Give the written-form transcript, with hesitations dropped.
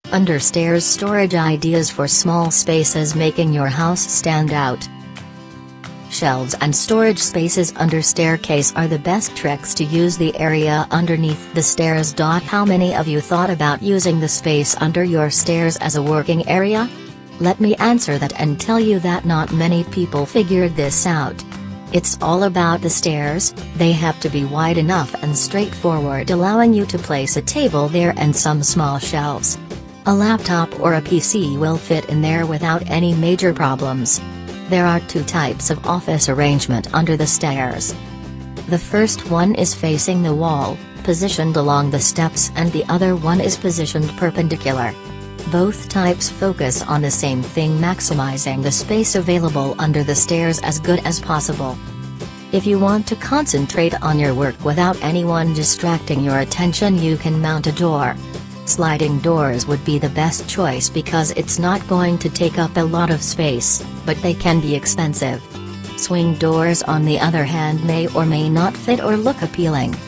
Understairs storage ideas for small spaces, making your house stand out. Shelves and storage spaces under staircase are the best tricks to use the area underneath the stairs. How many of you thought about using the space under your stairs as a working area? Let me answer that and tell you that not many people figured this out. It's all about the stairs. They have to be wide enough and straightforward, allowing you to place a table there and some small shelves. A laptop or a PC will fit in there without any major problems. There are two types of office arrangement under the stairs. The first one is facing the wall, positioned along the steps, and the other one is positioned perpendicular. Both types focus on the same thing, maximizing the space available under the stairs as good as possible. If you want to concentrate on your work without anyone distracting your attention, you can mount a door. Sliding doors would be the best choice because it's not going to take up a lot of space, but they can be expensive. Swing doors, on the other hand, may or may not fit or look appealing.